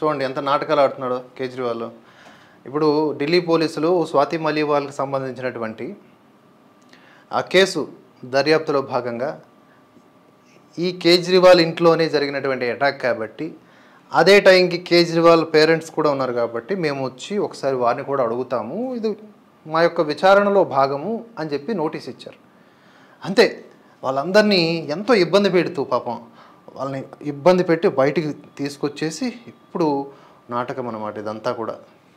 చూడండి ఎంత నాటకాలు ఆడుతున్నాడో కేజ్రీవాల్. ఇప్పుడు ఢిల్లీ పోలీసులు స్వాతి మలీవాల్కి సంబంధించినటువంటి ఆ కేసు దర్యాప్తులో భాగంగా ఈ కేజ్రీవాల్ ఇంట్లోనే జరిగినటువంటి అటాక్ కాబట్టి అదే టైంకి కేజ్రీవాల్ పేరెంట్స్ కూడా ఉన్నారు కాబట్టి మేము వచ్చి ఒకసారి వారిని కూడా అడుగుతాము, ఇది మా యొక్క విచారణలో భాగము అని చెప్పి నోటీస్ ఇచ్చారు. అంతే, వాళ్ళందరినీ ఎంతో ఇబ్బంది పెడుతూ పాపం వాళ్ళని ఇబ్బంది పెట్టి బయటికి తీసుకొచ్చేసి ఇప్పుడు నాటకం అన్నమాట ఇదంతా కూడా.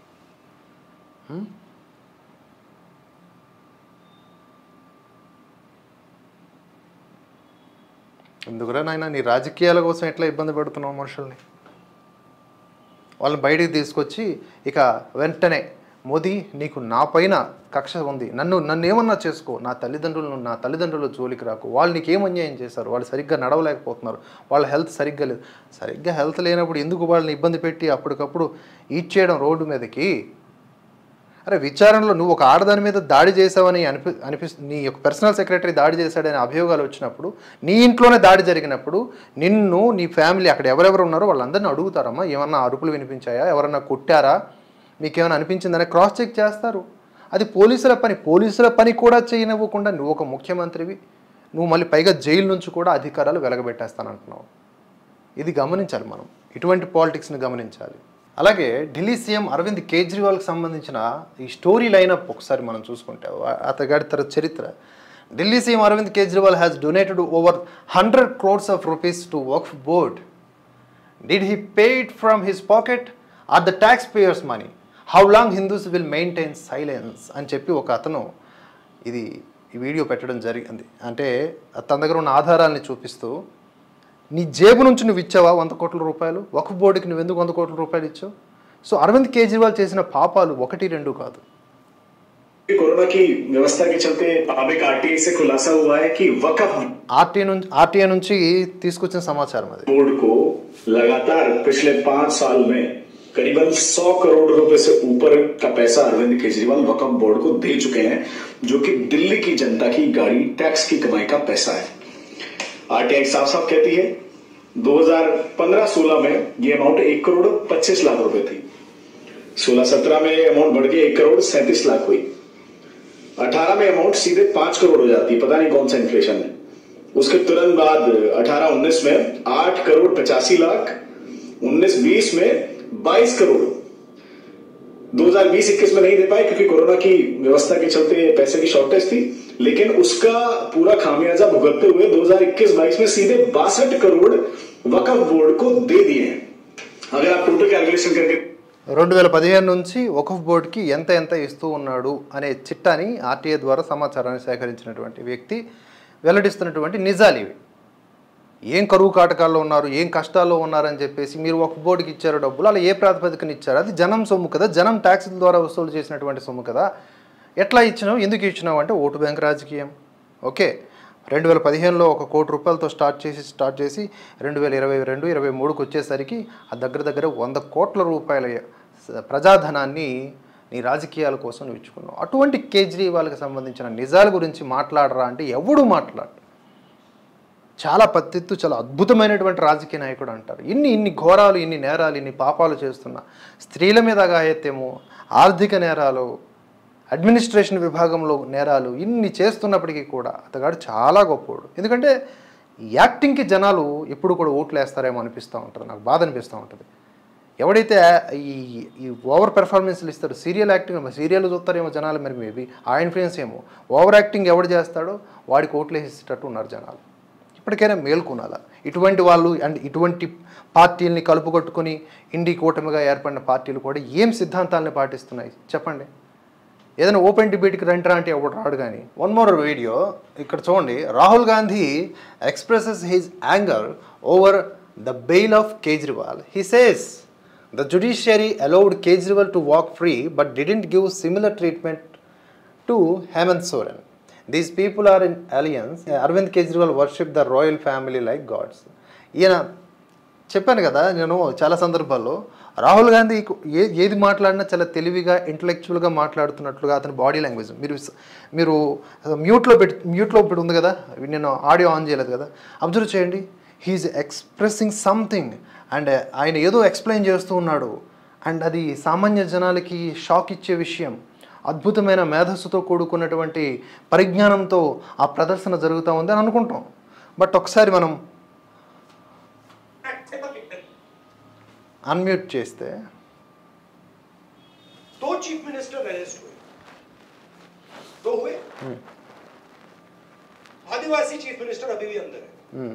ఎందుకురా నాయన నీ రాజకీయాల కోసం ఎట్లా ఇబ్బంది పెడుతున్నావు మనుషుల్ని? వాళ్ళని బయటికి తీసుకొచ్చి ఇక వెంటనే మోదీ నీకు నా పైన కక్ష ఉంది, నన్ను ఏమన్నా చేసుకో, నా తల్లిదండ్రుల జోలికి రాకు, వాళ్ళు నీకేం అన్యాయం చేశారు, వాళ్ళు సరిగ్గా నడవలేకపోతున్నారు, వాళ్ళ హెల్త్ సరిగ్గా లేదు. సరిగ్గా హెల్త్ లేనప్పుడు ఎందుకు వాళ్ళని ఇబ్బంది పెట్టి అప్పటికప్పుడు ఈడ్చేయడం రోడ్డు మీదకి? అరే విచారణలో నువ్వు ఒక ఆడదాని మీద దాడి చేసావని నీ యొక్క పర్సనల్ సెక్రటరీ దాడి చేశాడని అభియోగాలు వచ్చినప్పుడు, నీ ఇంట్లోనే దాడి జరిగినప్పుడు నిన్ను నీ ఫ్యామిలీ అక్కడ ఎవరెవరు ఉన్నారో వాళ్ళందరినీ అడుగుతారమ్మా, ఏమన్నా అరుపులు వినిపించాయా, ఎవరన్నా కొట్టారా, మీకేమైనా అనిపించిందని క్రాస్ చెక్ చేస్తారు. అది పోలీసుల పని కూడా చేయనివ్వకుండా నువ్వు ఒక ముఖ్యమంత్రివి, నువ్వు మళ్ళీ పైగా జైలు నుంచి కూడా అధికారాలు వెలగబెట్టేస్తానంటున్నావు. ఇది గమనించాలి మనం, ఇటువంటి పాలిటిక్స్ని గమనించాలి. అలాగే ఢిల్లీ సీఎం అరవింద్ కేజ్రీవాల్కి సంబంధించిన ఈ స్టోరీ లైనప్ ఒకసారి మనం చూసుకుంటే అతగాడి చరిత్ర. Delhi CM Arvind Kejriwal has donated over 100 crores of rupees to Waqf board. Did he pay it from his pocket or the taxpayers' money? How long Hindus will maintain silence అని చెప్పి ఒక అతను ఈ వీడియో పెట్టడం జరిగింది. అంటే తన దగ్గర ఉన్న ఆధారాలని చూపిస్తూ, నీ జేబు నుంచి నువ్వు ఇచ్చావా 100 కోట్ల రూపాయలు వక్ఫ్ బోర్డుకి? నువ్వు ఎందుకు 100 కోట్ల రూపాయలు ఇచ్చావు? సో అరవింద్ కేజ్రీవాల్ చేసిన పాపాలు 1-2 కాదు. कोरोना की व्यवस्था के चलते अब एक आरटीआई से खुलासा हुआ है कि वक्फ आरटीआई నుంచి తీసుకొచ్చిన సమాచారం అది. बोर्ड को लगातार पिछले 5 साल में करीबन 100 करोड़ रुपए से ऊपर का पैसा अरविंद केजरीवाल वक्फ बोर्ड को दे चुके हैं, जो कि दिल्ली की जनता की गाड़ी टैक्स की कमाई का पैसा है. आरटीआई साफ साफ कहती है 2015-16 में ये अमाउंट 1 करोड़ 25 लाख रुपए थी. 16-17 में अमाउंट बढ़ के 1 करोड़ 37 लाख हुई. 18 में अमाउंट सीधे 5 करोड़ हो जाती, पता नहीं कौन सा इन्फ्लेशन है. उसके तुरंत बाद 18-19 में 8 करोड़ 85 लाख, 19-20 में 22 करोड़. 2020-21 में नहीं दे पाए क्योंकि कोरोना की व्यवस्था के चलते पैसे की शॉर्टेज थी, लेकिन उसका पूरा खामियाजा भुगतते हुए 2021-22 में सीधे 62 करोड़ वक्फ बोर्ड को दे दिए हैं. अगर आप टोटल कैलकुलेशन करके 2015 నుంచి వక్ఫ్ బోర్డుకి ఎంత ఇస్తూ ఉన్నాడు అనే చిట్టాని ఆర్టీఐ ద్వారా సమాచారాన్ని సేకరించినటువంటి వ్యక్తి వెల్లడిస్తున్నటువంటి నిజాలు ఇవి. ఏం కరువు కాటకాల్లో ఉన్నారు, ఏం కష్టాల్లో ఉన్నారని చెప్పేసి మీరు వక్ఫ్ బోర్డుకి ఇచ్చారు డబ్బులు, అలా ఏ ప్రాతిపదికన ఇచ్చారు? అది జనం సొమ్ము కదా, జనం ట్యాక్సుల ద్వారా వసూలు చేసినటువంటి సొమ్ము కదా. ఎట్లా ఇచ్చినావు, ఎందుకు ఇచ్చినావు అంటే ఓటు బ్యాంక్ రాజకీయం. ఓకే, 2015లో 1 కోటి రూపాయలతో స్టార్ట్ చేసి 2022-23కి వచ్చేసరికి ఆ దగ్గర 100 కోట్ల రూపాయల ప్రజాధనాన్ని నీ రాజకీయాల కోసం నువ్వు ఇచ్చుకున్నావు. అటువంటి కేజ్రీవాల్కి సంబంధించిన నిజాల గురించి మాట్లాడరా అంటే ఎవడు మాట్లాడు? చాలా పద్ధతి, చాలా అద్భుతమైనటువంటి రాజకీయ నాయకుడు అంటారు. ఇన్ని ఘోరాలు, ఇన్ని నేరాలు, ఇన్ని పాపాలు చేస్తున్నా, స్త్రీల మీద అఘాయిత్యము, ఆర్థిక నేరాలు, అడ్మినిస్ట్రేషన్ విభాగంలో నేరాలు ఇన్ని చేస్తున్నప్పటికీ కూడా అతగాడు చాలా గొప్పవాడు. ఎందుకంటే యాక్టింగ్కి జనాలు ఎప్పుడు కూడా ఓట్లు వేస్తారేమో అనిపిస్తూ ఉంటుంది, నాకు బాధ అనిపిస్తూ ఉంటుంది. ఎవడైతే ఈ ఓవర్ పెర్ఫార్మెన్స్లు ఇస్తారో, సీరియల్ యాక్టింగ్, సీరియల్ చూస్తారేమో జనాలు, మరి మేబీ ఆ ఇన్ఫ్లుయెన్స్ ఏమో. ఓవర్ యాక్టింగ్ ఎవడు చేస్తాడో వాడికి ఓట్లు వేసేటట్టు ఉన్నారు జనాలు. ఇప్పటికైనా మేల్కొనాలా. ఇటువంటి వాళ్ళు అండ్ ఇటువంటి పార్టీలని కలుపుకొట్టుకుని ఇండి కూటమిగా ఏర్పడిన పార్టీలు కూడా ఏం సిద్ధాంతాలని పాటిస్తున్నాయి చెప్పండి? ఏదైనా ఓపెన్ డిబేట్కి రంటరా అంటే ఎవడు రాడు. కానీ వన్ మోర్ వీడియో ఇక్కడ చూడండి. Rahul Gandhi expresses his anger over the bail of Kejriwal. He says the judiciary allowed Kejriwal to walk free but didn't give similar treatment to Hemant Soren. These people are in alliance. Arvind Kejriwal worship the royal family like gods. ఈయన చెప్పాను కదా నేను చాలా సందర్భాల్లో, రాహుల్ గాంధీ ఏది మాట్లాడినా చాలా తెలివిగా, ఇంటలెక్చువల్గా మాట్లాడుతున్నట్లుగా అతని బాడీ లాంగ్వేజ్ మీరు మ్యూట్లో పెట్టి ఉంది కదా, నేను ఆడియో ఆన్ చేయలేదు కదా, అబ్జర్వ్ చేయండి. హీఈస్ ఎక్స్ప్రెసింగ్ సంథింగ్ అండ్ ఆయన ఏదో ఎక్స్ప్లెయిన్ చేస్తూ ఉన్నాడు, అండ్ అది సామాన్య జనాలకి షాక్ ఇచ్చే విషయం. అద్భుతమైన మేధస్సుతో కూడుకున్నటువంటి పరిజ్ఞానంతో ఆ ప్రదర్శన జరుగుతూ ఉంది అని అనుకుంటాం. బట్ ఒకసారి మనం అన్మ్యూట్ చేస్తే दो चीफ मिनिस्टर अरेस्ट हुए, दो हुए। आदिवासी चीफ मिनिस्टर अभी भी अंदर है।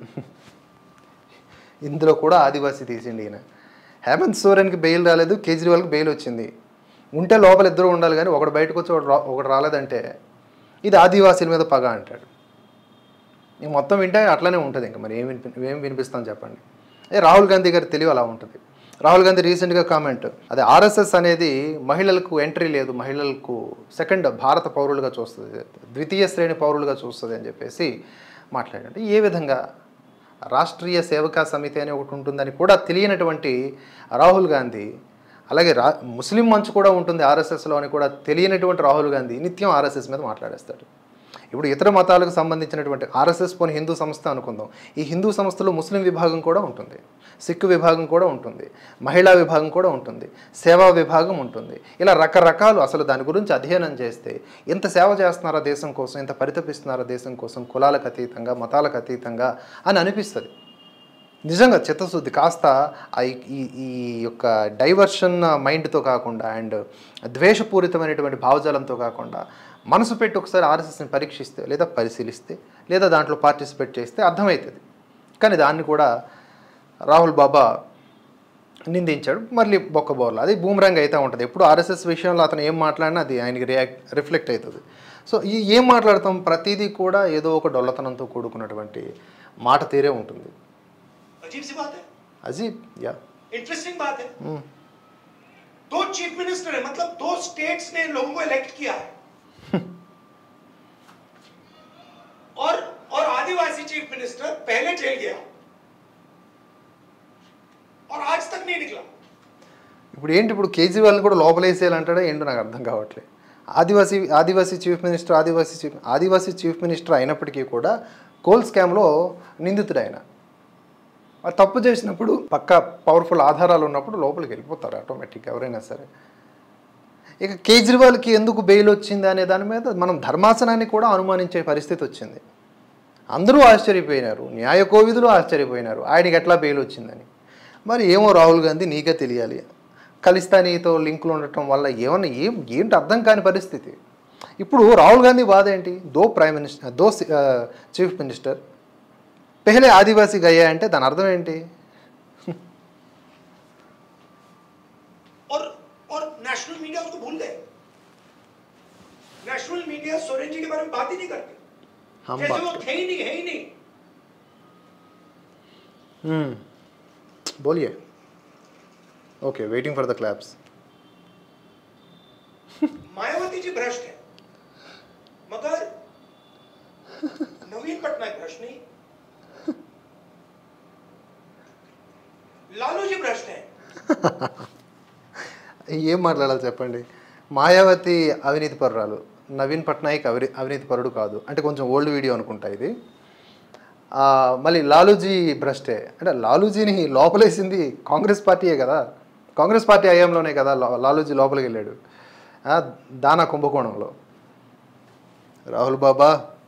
ఇందులో కూడా ఆదివాసీ తీసిండి ఈయన. హేమంత్ సోరెన్కి బెయిల్ రాలేదు, కేజ్రీవాల్కి బెయిల్ వచ్చింది. ఉంటే లోపల ఇద్దరు ఉండాలి, కానీ ఒకడు బయటకు వచ్చి ఒకడు రాలేదంటే ఇది ఆదివాసీల మీద పగ అంటాడు. ఇంక మొత్తం వింటే అట్లనే ఉంటుంది. ఇంకా మరి ఏం వినిపిస్తాం చెప్పండి. రాహుల్ గాంధీ గారి తెలివి అలా ఉంటుంది. రాహుల్ గాంధీ రీసెంట్గా కామెంట్, అదే ఆర్ఎస్ఎస్ అనేది మహిళలకు ఎంట్రీ లేదు, మహిళలకు సెకండ్ భారత పౌరులుగా చూస్తుంది, ద్వితీయ శ్రేణి పౌరులుగా చూస్తుంది అని చెప్పేసి మాట్లాడండి. ఏ విధంగా రాష్ట్రీయ సేవకా సమితి అని ఒకటి ఉంటుందని కూడా తెలియనటువంటి రాహుల్ గాంధీ, అలాగే ముస్లిం మంచు కూడా ఉంటుంది ఆర్ఎస్ఎస్లో అని కూడా తెలియనటువంటి రాహుల్ గాంధీ నిత్యం ఆర్ఎస్ఎస్ మీద మాట్లాడేస్తాడు. ఇప్పుడు ఇతర మతాలకు సంబంధించినటువంటి ఆర్ఎస్ఎస్ పోని హిందూ సంస్థ అనుకుందాం, ఈ హిందూ సంస్థలో ముస్లిం విభాగం కూడా ఉంటుంది, సిక్కు విభాగం కూడా ఉంటుంది, మహిళా విభాగం కూడా ఉంటుంది, సేవా విభాగం ఉంటుంది. ఇలా రకరకాలు. అసలు దాని గురించి అధ్యయనం చేస్తే ఎంత సేవ చేస్తున్నారా దేశం కోసం, ఎంత పరితపిస్తున్నారా దేశం కోసం, కులాలకు అతీతంగా మతాలకు అతీతంగా అని అనిపిస్తుంది. నిజంగా చిత్తశుద్ధి కాస్త ఈ యొక్క డైవర్షన్ మైండ్తో కాకుండా అండ్ ద్వేషపూరితమైనటువంటి భావజాలంతో కాకుండా మనసు పెట్టి ఒకసారి ఆర్ఎస్ఎస్ని పరీక్షిస్తే లేదా పరిశీలిస్తే లేదా దాంట్లో పార్టిసిపేట్ చేస్తే అర్థమవుతుంది. కానీ దాన్ని కూడా రాహుల్ బాబా నిందించాడు, మళ్ళీ బొక్కబోర్లు. అది బూమరాంగ్ అయితే ఉంటుంది. ఎప్పుడు ఆర్ఎస్ఎస్ విషయంలో అతను ఏం మాట్లాడినా అది ఆయనకి రిఫ్లెక్ట్ అవుతుంది. సో ఏం మాట్లాడతాం, ప్రతిదీ కూడా ఏదో ఒక డొల్లతనంతో కూడుకున్నటువంటి మాట తీరే ఉంటుంది. अजीब सी बात है, अजीब या इंटरेस्टिंग बात है। दो चीफ मिनिस्टर है, मतलब दो स्टेट्स ने लोगों को इलेक्ट किया है और आदिवासी चीफ मिनिस्टर पहले जेल गया और आज तक नहीं निकला. ఇప్పుడు ఏంటి, ఇప్పుడు కేజ్రీవాల్ని కూడా లోపలేసేయాలంటాడా ఏంటో నాకు అర్థం కావట్లేదు. ఆదివాసీ చీఫ్ మినిస్టర్ అయినప్పటికీ కూడా కోల్ స్కామ్లో నిందితుడు ఆయన. తప్పు చేసినప్పుడు పక్కా పవర్ఫుల్ ఆధారాలు ఉన్నప్పుడు లోపలికి వెళ్ళిపోతారు ఆటోమేటిక్గా ఎవరైనా సరే. ఇక కేజ్రీవాల్కి ఎందుకు బెయిల్ వచ్చింది అనే దాని మీద మనం ధర్మాసనాన్ని కూడా అనుమానించే పరిస్థితి వచ్చింది. అందరూ ఆశ్చర్యపోయినారు, న్యాయ కోవిదులు ఆశ్చర్యపోయినారు ఆయనకి ఎట్లా బెయిల్ వచ్చిందని. మరి ఏమో రాహుల్ గాంధీ నీకే తెలియాలి. ఖలిస్తానీతో లింకులు ఉండటం వల్ల ఏంటి అర్థం కాని పరిస్థితి. ఇప్పుడు రాహుల్ గాంధీ బాధ ఏంటి, దో చీఫ్ మినిస్టర్ पहले आदिवासी गया అంటే దాని అర్థం ఏంటి? और नेशनल मीडिया उसको भूल गए. नेशनल मीडिया सोरेन जी के बारे में बात ही नहीं करती, जैसे वो थे ही नहीं. बोलिए. Okay, waiting for the claps. Mayawati ji भ्रष्ट है, मगर नवीन पटनायक भ्रष्ट नहीं, लालू जी भ्रष्ट है. ఏం మాట్లాడాలి చెప్పండి. మాయావతి అవినీతి పరురాలు, నవీన్ పట్నాయక్ అవినీతి పరుడు కాదు అంటే కొంచెం ఓల్డ్ వీడియో అనుకుంటా ఇది. మళ్ళీ లాలూజీ భ్రష్టే అంటే లాలూజీని లోపలేసింది కాంగ్రెస్ పార్టీయే కదా, కాంగ్రెస్ పార్టీ హయాంలోనే కదా లాలూజీ లోపలికి వెళ్ళాడు దానా కుంభకోణంలో. రాహుల్ బాబా